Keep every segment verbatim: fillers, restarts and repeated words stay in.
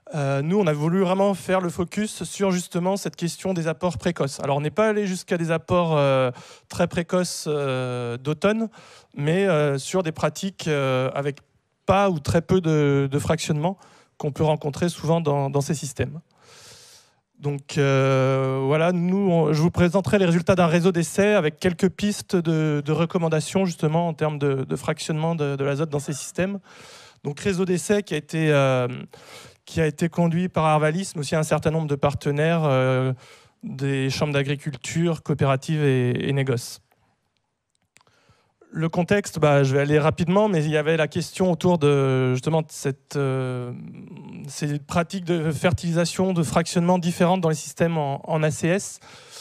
Euh, nous, on a voulu vraiment faire le focus sur justement cette question des apports précoces. Alors, on n'est pas allé jusqu'à des apports euh, très précoces euh, d'automne, mais euh, sur des pratiques euh, avec pas ou très peu de, de fractionnement qu'on peut rencontrer souvent dans, dans ces systèmes. Donc euh, voilà, nous, on, je vous présenterai les résultats d'un réseau d'essais avec quelques pistes de, de recommandations justement en termes de, de fractionnement de, de l'azote dans ces systèmes. Donc réseau d'essais qui a été... Euh, qui a été conduit par Arvalis, mais aussi un certain nombre de partenaires euh, des chambres d'agriculture, coopératives et, et négoces. Le contexte, bah, je vais aller rapidement, mais il y avait la question autour de justement de cette, euh, ces pratiques de fertilisation, de fractionnement différentes dans les systèmes en, en A C S,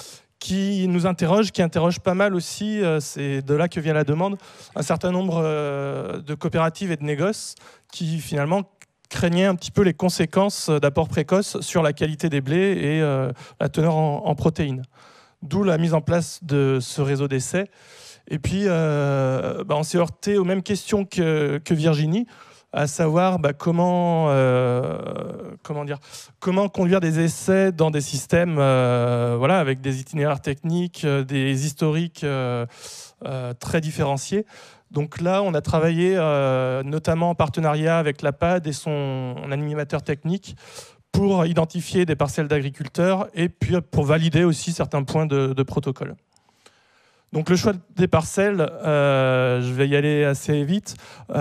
qui nous interrogent, qui interrogent pas mal aussi, euh, c'est de là que vient la demande, un certain nombre euh, de coopératives et de négoces qui finalement craignait un petit peu les conséquences d'apports précoces sur la qualité des blés et euh, la teneur en, en protéines. D'où la mise en place de ce réseau d'essais. Et puis, euh, bah, on s'est heurté aux mêmes questions que, que Virginie, à savoir bah, comment, euh, comment, dire, comment conduire des essais dans des systèmes euh, voilà, avec des itinéraires techniques, des historiques euh, euh, très différenciés. Donc là, on a travaillé euh, notamment en partenariat avec l'A P A D et son animateur technique pour identifier des parcelles d'agriculteurs et puis pour valider aussi certains points de, de protocole. Donc le choix des parcelles, euh, je vais y aller assez vite.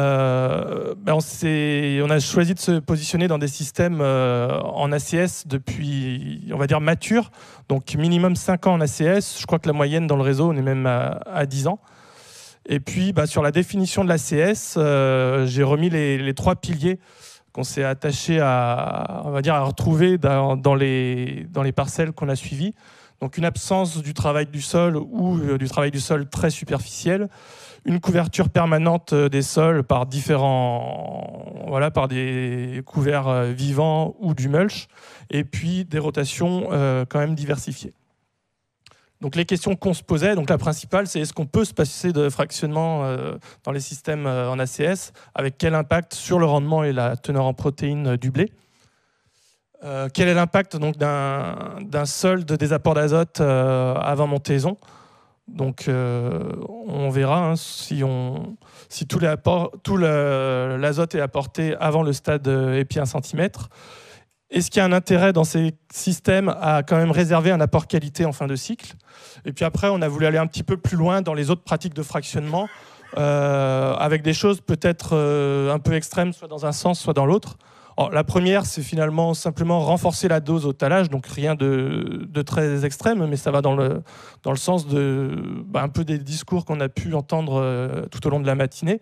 Euh, ben on, on a choisi de se positionner dans des systèmes euh, en A C S depuis, on va dire, matures. Donc minimum cinq ans en A C S. Je crois que la moyenne dans le réseau, on est même à, à dix ans. Et puis, bah, sur la définition de l'A C S, euh, j'ai remis les, les trois piliers qu'on s'est attaché à, on va dire, à retrouver dans, dans, les, dans les parcelles qu'on a suivies. Donc, une absence du travail du sol ou euh, du travail du sol très superficiel, une couverture permanente des sols par différents, voilà, par des couverts vivants ou du mulch, et puis des rotations euh, quand même diversifiées. Donc les questions qu'on se posait, donc la principale, c'est est-ce qu'on peut se passer de fractionnement euh, dans les systèmes euh, en A C S, avec quel impact sur le rendement et la teneur en protéines du blé. Euh, quel est l'impact donc d'un d'un solde des apports d'azote euh, avant montaison. Donc euh, on verra hein, si, on, si tout l'azote est apporté avant le stade épi un centimètre. Est-ce qu'il y a un intérêt dans ces systèmes à quand même réserver un apport qualité en fin de cycle? Et puis après, on a voulu aller un petit peu plus loin dans les autres pratiques de fractionnement, euh, avec des choses peut-être euh, un peu extrêmes, soit dans un sens, soit dans l'autre. La première, c'est finalement simplement renforcer la dose au talage, donc rien de, de très extrême, mais ça va dans le, dans le sens de, bah, un peu des discours qu'on a pu entendre euh, tout au long de la matinée.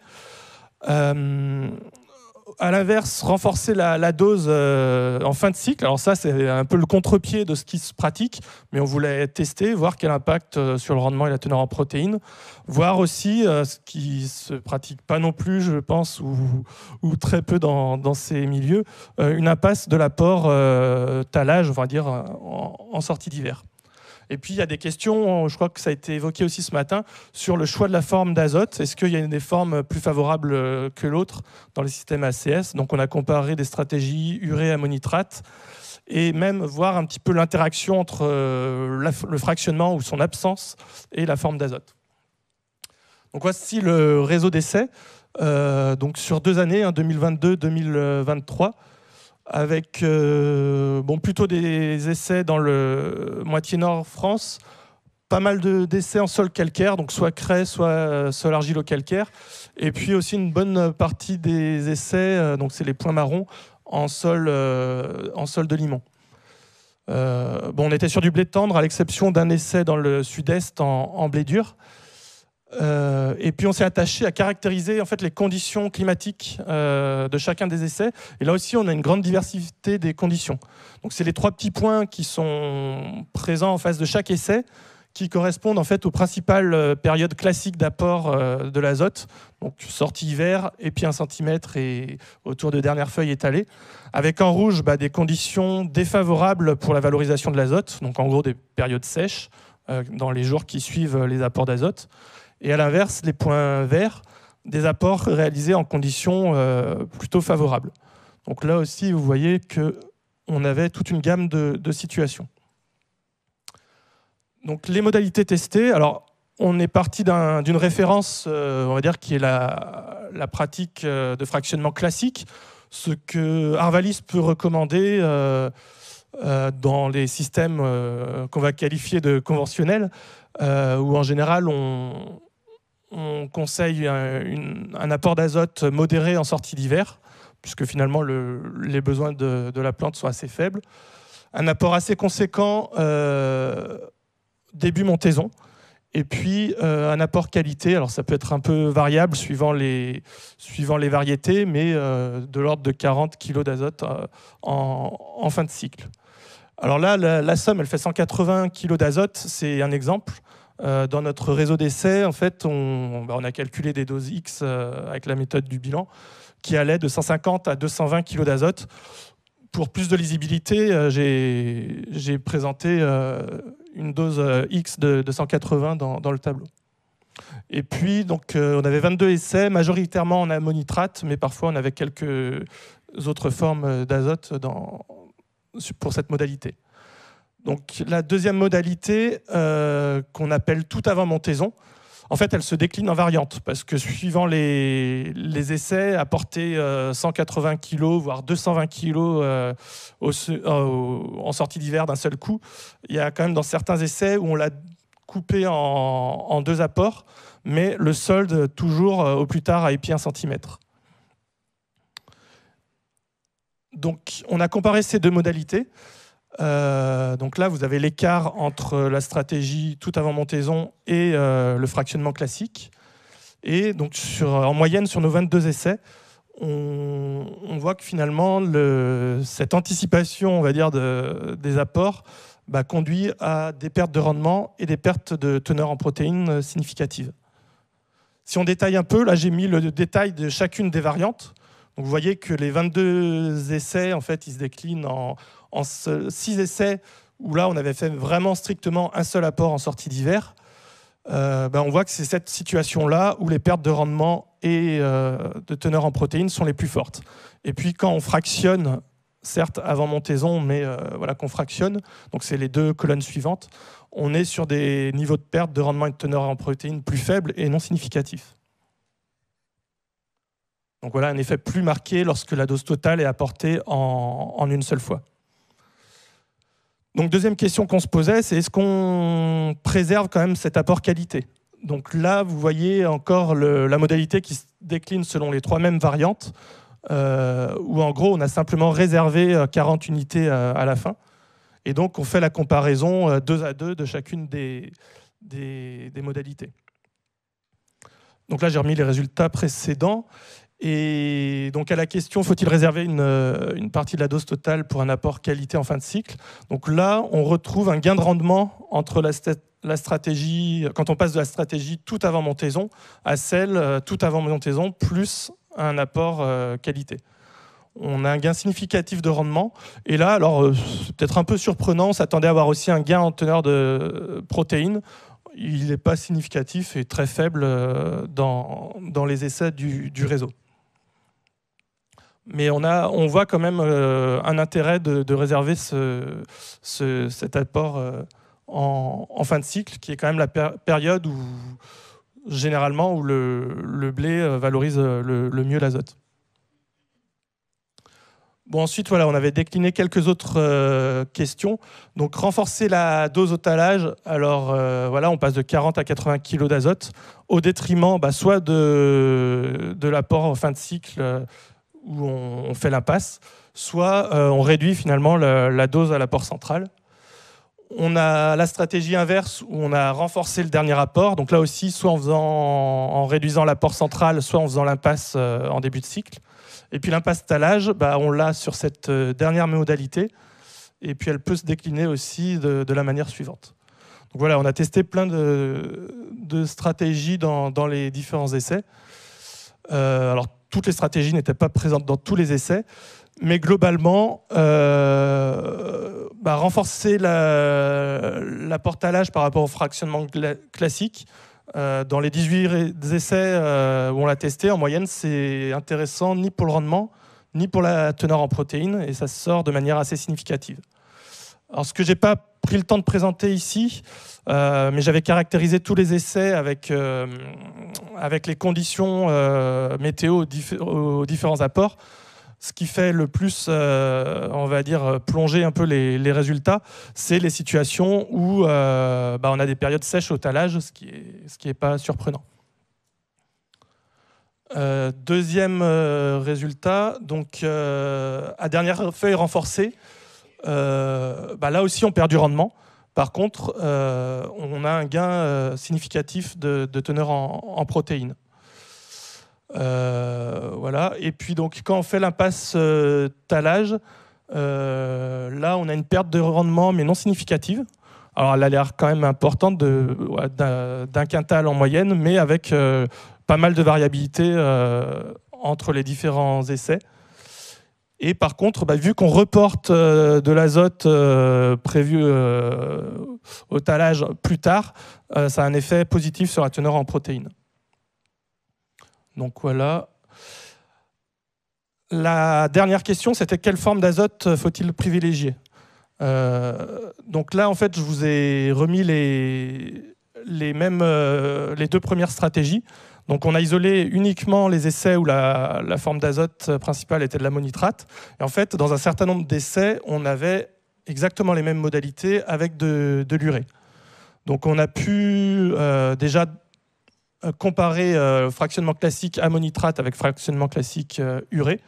Euh, À l'inverse, renforcer la, la dose euh, en fin de cycle. Alors ça, c'est un peu le contre-pied de ce qui se pratique, mais on voulait tester, voir quel impact euh, sur le rendement et la teneur en protéines, voir aussi euh, ce qui se pratique pas non plus, je pense, ou, ou très peu dans, dans ces milieux, euh, une impasse de l'apport euh, talage, on va dire, en, en sortie d'hiver. Et puis, il y a des questions, je crois que ça a été évoqué aussi ce matin, sur le choix de la forme d'azote. Est-ce qu'il y a des formes plus favorables que l'autre dans les systèmes A C S? Donc, on a comparé des stratégies urée-ammonitrate et même voir un petit peu l'interaction entre le fractionnement ou son absence et la forme d'azote. Donc, voici le réseau d'essais. Euh, donc, sur deux années, hein, deux mille vingt-deux deux mille vingt-trois, avec euh, bon, plutôt des essais dans le moitié nord France, pas mal d'essais en sol calcaire, donc soit craie, soit sol argilo-calcaire, et puis aussi une bonne partie des essais, donc c'est les points marrons, en sol, euh, en sol de limon. Euh, bon, on était sur du blé tendre, à l'exception d'un essai dans le sud-est en, en blé dur. Euh, et puis on s'est attaché à caractériser en fait les conditions climatiques euh, de chacun des essais. Et là aussi, on a une grande diversité des conditions. Donc c'est les trois petits points qui sont présents en face de chaque essai, qui correspondent en fait aux principales périodes classiques d'apport euh, de l'azote. Donc sortie hiver, épi un centimètre et autour de dernières feuilles étalées. Avec en rouge bah, des conditions défavorables pour la valorisation de l'azote. Donc en gros des périodes sèches euh, dans les jours qui suivent les apports d'azote. Et à l'inverse, les points verts, des apports réalisés en conditions euh, plutôt favorables. Donc là aussi, vous voyez que on avait toute une gamme de, de situations. Donc les modalités testées, alors on est parti d'un, d'une référence, euh, on va dire, qui est la, la pratique de fractionnement classique, ce que Arvalis peut recommander euh, euh, dans les systèmes euh, qu'on va qualifier de conventionnels, euh, où en général on, on conseille un, une, un apport d'azote modéré en sortie d'hiver, puisque finalement le, les besoins de, de la plante sont assez faibles. Un apport assez conséquent euh, début montaison, et puis euh, un apport qualité. Alors ça peut être un peu variable suivant les, suivant les variétés, mais euh, de l'ordre de quarante kilos d'azote euh, en, en fin de cycle. Alors là, la, la somme, elle fait cent quatre-vingts kilos d'azote, c'est un exemple. Euh, dans notre réseau d'essais, en fait, on, bah, on a calculé des doses X euh, avec la méthode du bilan, qui allait de cent cinquante à deux cent vingt kilos d'azote. Pour plus de lisibilité, euh, j'ai, j'ai présenté euh, une dose euh, X de, de cent quatre-vingts dans, dans le tableau. Et puis, donc, euh, on avait vingt-deux essais, majoritairement en ammonitrate, mais parfois on avait quelques autres formes d'azote dans, pour cette modalité. Donc, la deuxième modalité, euh, qu'on appelle tout avant montaison, en fait, elle se décline en variantes, parce que suivant les, les essais, apporter euh, cent quatre-vingts kilos, voire deux cent vingt kilos euh, au, au, en sortie d'hiver d'un seul coup, il y a quand même dans certains essais où on l'a coupé en, en deux apports, mais le solde toujours euh, au plus tard à épi un centimètre. Donc, on a comparé ces deux modalités. Euh, donc là, vous avez l'écart entre la stratégie tout avant montaison et euh, le fractionnement classique. Et donc, sur, en moyenne, sur nos vingt-deux essais, on, on voit que finalement, le, cette anticipation, on va dire, de, des apports bah, conduit à des pertes de rendement et des pertes de teneur en protéines significatives. Si on détaille un peu, là, j'ai mis le détail de chacune des variantes. Donc, vous voyez que les vingt-deux essais, en fait, ils se déclinent en, en six essais où là, on avait fait vraiment strictement un seul apport en sortie d'hiver. Euh, ben, on voit que c'est cette situation-là où les pertes de rendement et euh, de teneur en protéines sont les plus fortes. Et puis, quand on fractionne, certes avant montaison, mais euh, voilà qu'on fractionne, donc c'est les deux colonnes suivantes, on est sur des niveaux de perte de rendement et de teneur en protéines plus faibles et non significatifs. Donc voilà un effet plus marqué lorsque la dose totale est apportée en, en une seule fois. Donc deuxième question qu'on se posait, c'est est-ce qu'on préserve quand même cet apport qualité? Donc là, vous voyez encore le, la modalité qui se décline selon les trois mêmes variantes, euh, où en gros, on a simplement réservé quarante unités à, à la fin. Et donc, on fait la comparaison deux à deux de chacune des, des, des modalités. Donc là, j'ai remis les résultats précédents. Et donc à la question, faut-il réserver une, une partie de la dose totale pour un apport qualité en fin de cycle? Donc là, on retrouve un gain de rendement entre la, la stratégie, quand on passe de la stratégie tout avant montaison à celle euh, tout avant montaison plus un apport euh, qualité. On a un gain significatif de rendement. Et là, alors euh, c'est peut-être un peu surprenant, on s'attendait à avoir aussi un gain en teneur de protéines. Il n'est pas significatif et très faible euh, dans, dans les essais du, du réseau. Mais on, a, on voit quand même euh, un intérêt de, de réserver ce, ce, cet apport euh, en, en fin de cycle, qui est quand même la pér période où, généralement, où le, le blé valorise le, le mieux l'azote. Bon, ensuite, voilà, on avait décliné quelques autres euh, questions. Donc, renforcer la dose au talage. Alors, euh, voilà, on passe de quarante à quatre-vingts kilos d'azote, au détriment bah, soit de, de l'apport en fin de cycle, euh, où on fait l'impasse, soit euh, on réduit finalement la, la dose à l'apport central. On a la stratégie inverse où on a renforcé le dernier apport. Donc là aussi, soit en, faisant, en réduisant l'apport central, soit en faisant l'impasse euh, en début de cycle. Et puis l'impasse talage, bah, on l'a sur cette dernière modalité. Et puis elle peut se décliner aussi de, de la manière suivante. Donc voilà, on a testé plein de, de stratégies dans, dans les différents essais. Euh, alors, toutes les stratégies n'étaient pas présentes dans tous les essais, mais globalement, euh, bah, renforcer l'apport talage par rapport au fractionnement classique, euh, dans les dix-huit essais euh, où on l'a testé, en moyenne, c'est intéressant ni pour le rendement, ni pour la teneur en protéines, et ça sort de manière assez significative. Alors, ce que je n'ai pas pris le temps de présenter ici, euh, mais j'avais caractérisé tous les essais avec, euh, avec les conditions euh, météo aux, diffé aux différents apports. Ce qui fait le plus, euh, on va dire, plonger un peu les, les résultats, c'est les situations où euh, bah, on a des périodes sèches au talage, ce qui n'est ce qui est pas surprenant. Euh, deuxième euh, résultat, donc euh, à dernière feuille renforcée, euh, bah, là aussi on perd du rendement. Par contre, euh, on a un gain euh, significatif de, de teneur en, en protéines. Euh, voilà. Et puis donc quand on fait l'impasse euh, talage, euh, là on a une perte de rendement mais non significative. Alors elle a l'air quand même importante ouais, d'un quintal en moyenne, mais avec euh, pas mal de variabilité euh, entre les différents essais. Et par contre, bah, vu qu'on reporte euh, de l'azote euh, prévu euh, au talage plus tard, euh, ça a un effet positif sur la teneur en protéines. Donc voilà. La dernière question, c'était quelle forme d'azote faut-il privilégier ? euh, Donc là, en fait, je vous ai remis les, les, mêmes, euh, les deux premières stratégies. Donc on a isolé uniquement les essais où la, la forme d'azote principale était de l'ammonitrate. Et en fait, dans un certain nombre d'essais, on avait exactement les mêmes modalités avec de, de l'urée. Donc on a pu euh, déjà comparer euh, fractionnement classique ammonitrate avec fractionnement classique euh, urée.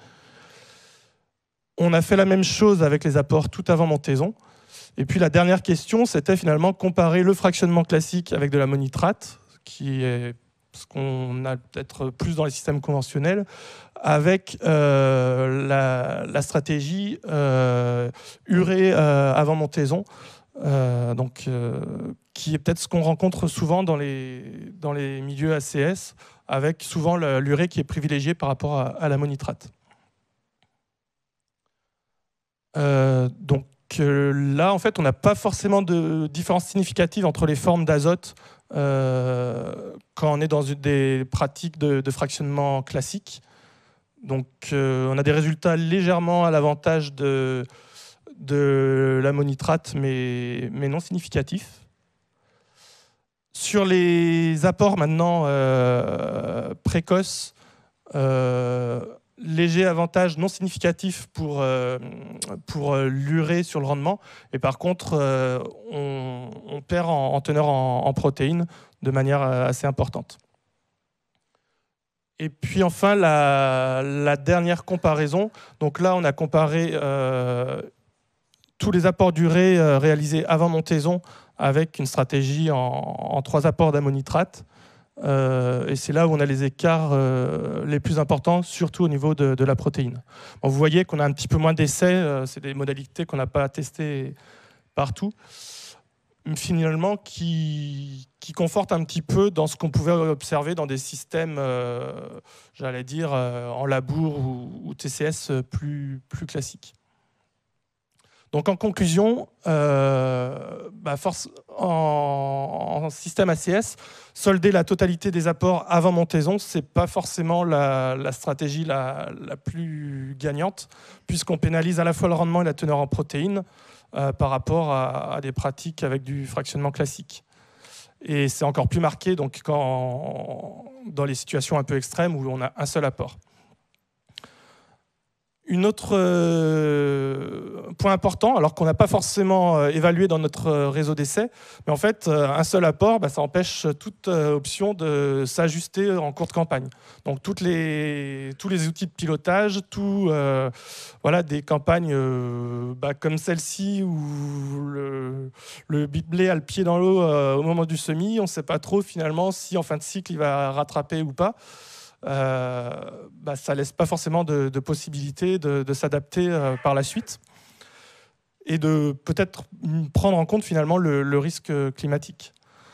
On a fait la même chose avec les apports tout avant montaison. Et puis la dernière question, c'était finalement comparer le fractionnement classique avec de l'ammonitrate, qui est ce qu'on a peut-être plus dans les systèmes conventionnels, avec euh, la, la stratégie euh, urée euh, avant montaison, euh, donc, euh, qui est peut-être ce qu'on rencontre souvent dans les, dans les milieux A C S, avec souvent l'urée qui est privilégiée par rapport à, à l'ammonitrate. Euh, donc euh, là, en fait, on n'a pas forcément de différence significative entre les formes d'azote euh, quand on est dans une des pratiques de, de fractionnement classique. Donc, euh, on a des résultats légèrement à l'avantage de, de l'ammonitrate, mais, mais non significatifs. Sur les apports maintenant euh, précoces, euh, léger avantage non significatif pour, euh, pour l'urée sur le rendement, et par contre euh, on, on perd en, en teneur en, en protéines de manière assez importante. Et puis enfin la, la dernière comparaison, donc là on a comparé euh, tous les apports d'urée euh, réalisés avant montaison avec une stratégie en, en trois apports d'ammonitrate. Euh, et c'est là où on a les écarts euh, les plus importants, surtout au niveau de, de la protéine. Bon, vous voyez qu'on a un petit peu moins d'essais, euh, c'est des modalités qu'on n'a pas testées partout, finalement qui, qui confortent un petit peu dans ce qu'on pouvait observer dans des systèmes, euh, j'allais dire, euh, en labour ou, ou T C S plus, plus classiques. Donc en conclusion, euh, bah force, en, en système A C S, solder la totalité des apports avant montaison, ce n'est pas forcément la, la stratégie la, la plus gagnante, puisqu'on pénalise à la fois le rendement et la teneur en protéines euh, par rapport à, à des pratiques avec du fractionnement classique. Et c'est encore plus marqué donc, quand, dans les situations un peu extrêmes où on a un seul apport. Une autre euh, point important, alors qu'on n'a pas forcément euh, évalué dans notre euh, réseau d'essais, mais en fait, euh, un seul apport, bah, ça empêche toute euh, option de s'ajuster en cours de campagne. Donc, toutes les, tous les outils de pilotage, tout, euh, voilà, des campagnes euh, bah, comme celle-ci où le, le bit-blé a le pied dans l'eau euh, au moment du semis, on ne sait pas trop finalement si en fin de cycle il va rattraper ou pas. Euh, bah, ça ne laisse pas forcément de, de possibilité de, de s'adapter euh, par la suite et de peut-être prendre en compte finalement le, le risque climatique.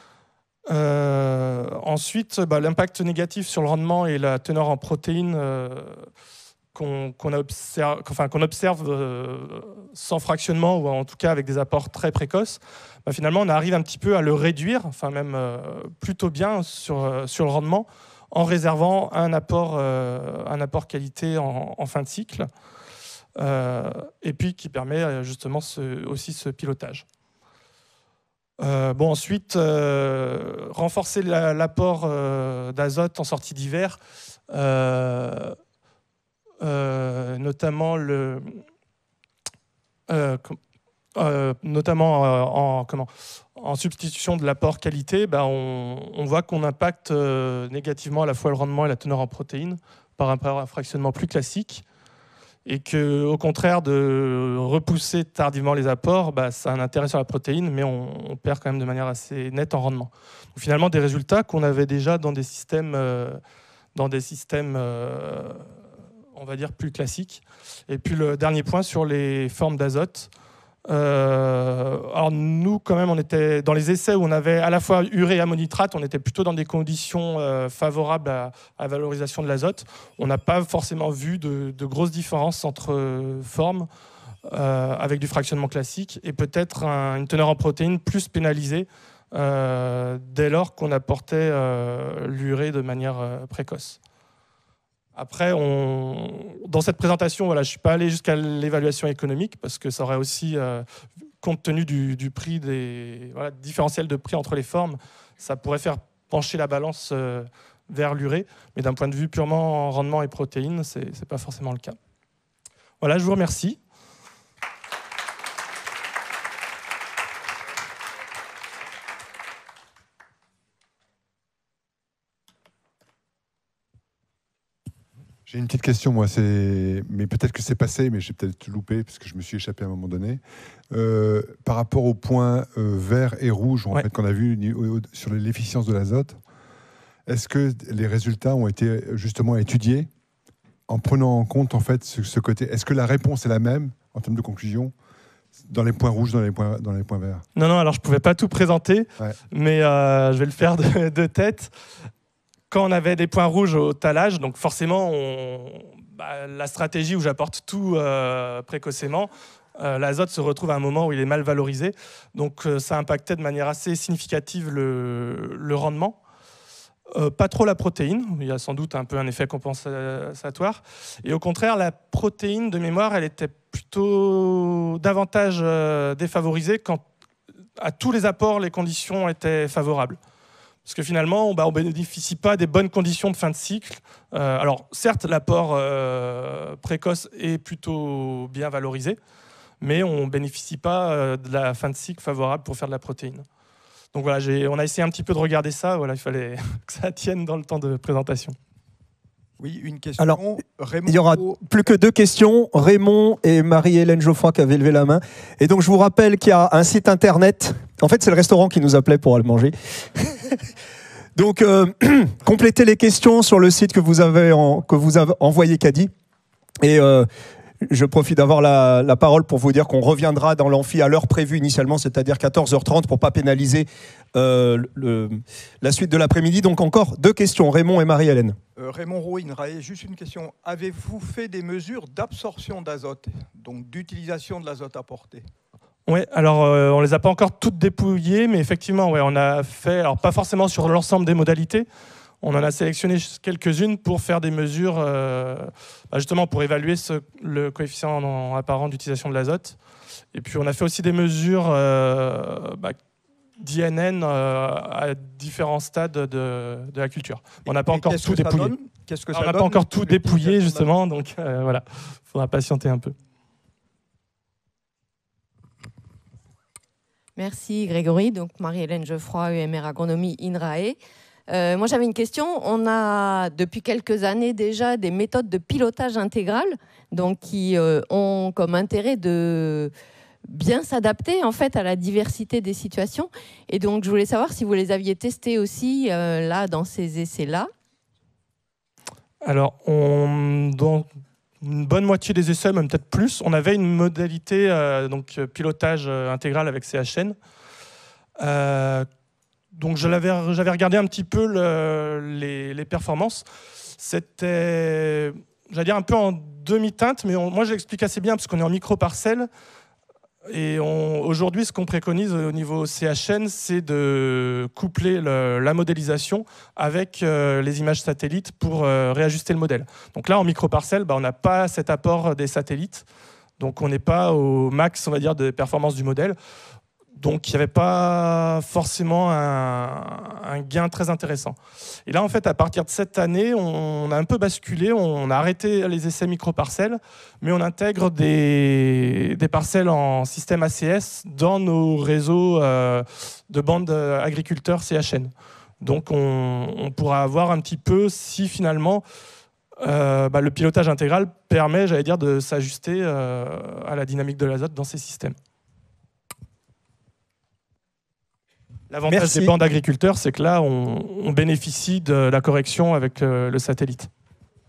Euh, ensuite, bah, l'impact négatif sur le rendement et la teneur en protéines euh, qu'on qu'on observe, enfin, qu'on observe euh, sans fractionnement ou en tout cas avec des apports très précoces, bah, finalement on arrive un petit peu à le réduire, enfin même euh, plutôt bien sur, sur le rendement, en réservant un apport, euh, un apport qualité en, en fin de cycle, euh, et puis qui permet justement ce, aussi ce pilotage. Euh, bon, ensuite, euh, renforcer l'apport euh, d'azote en sortie d'hiver, euh, euh, notamment le... Euh, Euh, notamment euh, en, comment, en substitution de l'apport qualité, bah on, on voit qu'on impacte euh, négativement à la fois le rendement et la teneur en protéines par un, par un fractionnement plus classique, et qu'au contraire de repousser tardivement les apports, bah, ça a un intérêt sur la protéine, mais on, on perd quand même de manière assez nette en rendement. Donc, finalement, des résultats qu'on avait déjà dans des systèmes, euh, dans des systèmes euh, on va dire, plus classiques. Et puis le dernier point sur les formes d'azote. Euh, alors nous, quand même, on était dans les essais où on avait à la fois urée et ammonitrate, on était plutôt dans des conditions euh, favorables à, à la valorisation de l'azote. On n'a pas forcément vu de, de grosses différences entre euh, formes euh, avec du fractionnement classique et peut-être un, une teneur en protéines plus pénalisée euh, dès lors qu'on apportait euh, l'urée de manière euh, précoce. Après, on, dans cette présentation, voilà, je ne suis pas allé jusqu'à l'évaluation économique parce que ça aurait aussi, euh, compte tenu du, du prix, des voilà, différentiel de prix entre les formes, ça pourrait faire pencher la balance euh, vers l'urée. Mais d'un point de vue purement rendement et protéines, ce n'est pas forcément le cas. Voilà, je vous remercie. J'ai une petite question, moi, mais peut-être que c'est passé, mais j'ai peut-être loupé, parce que je me suis échappé à un moment donné. Euh, par rapport aux points euh, vert et rouge en ouais. fait, qu'on a vu sur l'efficience de l'azote, est-ce que les résultats ont été justement étudiés en prenant en compte en fait, ce, ce côté? Est-ce que la réponse est la même, en termes de conclusion, dans les points rouges, dans les points, dans les points verts? Non, non, alors je ne pouvais pas tout présenter, ouais. mais euh, je vais le faire de, de tête. Quand on avait des points rouges au talage, donc forcément, on, bah, la stratégie où j'apporte tout euh, précocement, euh, l'azote se retrouve à un moment où il est mal valorisé. Donc euh, ça impactait de manière assez significative le, le rendement. Euh, pas trop la protéine, il y a sans doute un peu un effet compensatoire. Et au contraire, la protéine de mémoire, elle était plutôt davantage euh, défavorisée quand à tous les apports, les conditions étaient favorables. Parce que finalement, on bah, ne bénéficie pas des bonnes conditions de fin de cycle. Euh, alors, certes, l'apport euh, précoce est plutôt bien valorisé, mais on ne bénéficie pas euh, de la fin de cycle favorable pour faire de la protéine. Donc voilà, on a essayé un petit peu de regarder ça. Voilà, il fallait que ça tienne dans le temps de présentation. Oui, une question. Alors, Raymond... il y aura plus que deux questions. Raymond et Marie-Hélène Geoffroy qui avaient levé la main. Et donc, je vous rappelle qu'il y a un site internet. En fait, c'est le restaurant qui nous appelait pour aller manger. Donc, euh, complétez les questions sur le site que vous avez, en, que vous avez envoyé Caddy. Et euh, je profite d'avoir la, la parole pour vous dire qu'on reviendra dans l'amphi à l'heure prévue initialement, c'est-à-dire quatorze heures trente, pour ne pas pénaliser euh, le, la suite de l'après-midi. Donc, encore deux questions. Raymond et Marie-Hélène. Euh, Raymond Rouin, juste une question. Avez-vous fait des mesures d'absorption d'azote, donc d'utilisation de l'azote apporté? Oui, alors euh, on ne les a pas encore toutes dépouillées, mais effectivement, ouais, on a fait, alors pas forcément sur l'ensemble des modalités, on en a sélectionné quelques-unes pour faire des mesures, euh, bah justement pour évaluer ce, le coefficient en apparent d'utilisation de l'azote. Et puis on a fait aussi des mesures euh, bah, d'I N N euh, à différents stades de, de la culture. On n'a pas encore tout dépouillé. Qu'est-ce que ça donne? On n'a pas encore tout dépouillé, justement, donc euh, voilà, il faudra patienter un peu. Merci Grégory. Donc Marie-Hélène Geoffroy, U M R Agronomie INRAE. Euh, moi j'avais une question. On a depuis quelques années déjà des méthodes de pilotage intégral, donc qui euh, ont comme intérêt de bien s'adapter en fait à la diversité des situations. Et donc je voulais savoir si vous les aviez testées aussi euh, là dans ces essais-là. Alors on donc une bonne moitié des essais, même peut-être plus, on avait une modalité euh, donc pilotage euh, intégral avec C H N. Euh, donc j'avais regardé un petit peu le, les, les performances. C'était, j'allais dire, un peu en demi-teinte, mais on, moi je l'explique assez bien parce qu'on est en micro-parcelle. Et aujourd'hui, ce qu'on préconise au niveau C H N, c'est de coupler le, la modélisation avec euh, les images satellites pour euh, réajuster le modèle. Donc là, en microparcelle, bah, on n'a pas cet apport des satellites. Donc on n'est pas au max, on va dire, de performance du modèle. Donc il n'y avait pas forcément un, un gain très intéressant. Et là, en fait, à partir de cette année, on a un peu basculé, on a arrêté les essais microparcelles, mais on intègre des, des parcelles en système A C S dans nos réseaux euh, de bandes agriculteurs C H N. Donc on, on pourra avoir un petit peu si finalement euh, bah, le pilotage intégral permet, j'allais dire, de s'ajuster euh, à la dynamique de l'azote dans ces systèmes. L'avantage des bandes agriculteurs, c'est que là, on, on bénéficie de la correction avec euh, le satellite.